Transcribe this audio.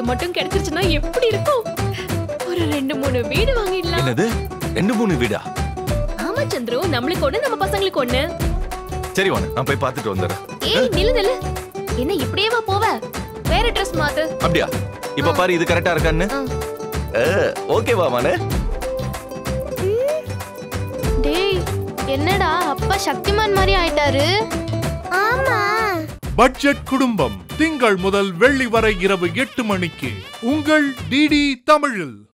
மட்டும் கிடைச்சிருச்சுன்னா எப்படி இருக்கும்? ஒரு 2-3 வீடு வாங்கிடலாம். என்னது 2-3 வீடா? ஆமா சந்துரு, நம்மளுக்கு ஒண்ணு, நம்ம பசங்களுக்கு ஒண்ணு. சரி வாங்க, நான் போய் பார்த்துட்டு வந்துடுறேன். ஏய் நில்லு. என்ன இப்படியேவா போவ? வேற ட்ரெஸ் மாத்து. அப்படியா? இப்ப பாரு, இது கரெக்டா இருக்கான்னு. ஓகேவா மானே? டேய், என்னடா அப்பா சக்திமான் மாதிரி ஆயிட்டாரு? ஆமா. பட்ஜெட் குடும்பம் திங்கள் முதல் வெள்ளி வரை இரவு 8 மணிக்கு உங்கள் டிடி தமிழில்.